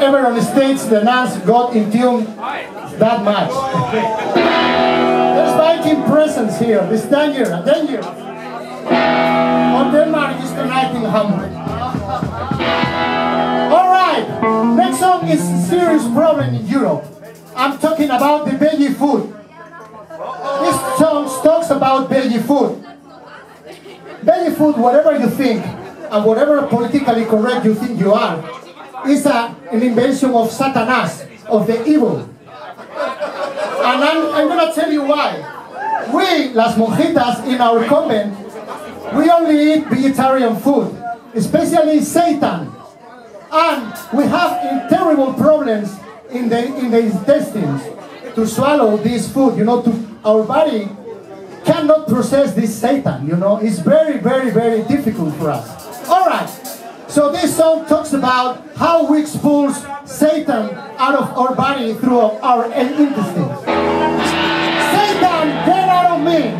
never on the stage the nuns got in tune that much. There's Viking presence here. This danger, a danger. On Denmark is tonight in Hamburg. Alright, next song is a serious problem in Europe. I'm talking about the veggie food. This song talks about veggie food. Veggie food, whatever you think, and whatever politically correct you think you are, is an invention of Satanas, of the evil. And I'm going to tell you why. We, las monjitas in our convent, we only eat vegetarian food, especially Satan. And we have terrible problems in the intestines to swallow this food, you know, our body cannot process this Satan, you know. It's very, very, very difficult for us. Alright, so this song talks about how we expulse Satan out of our body through our intestines. Satan, get out of me!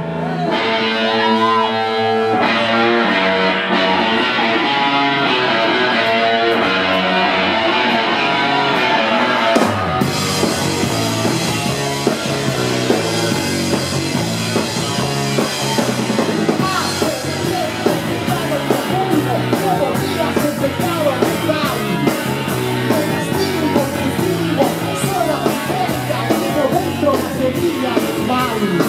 Mario.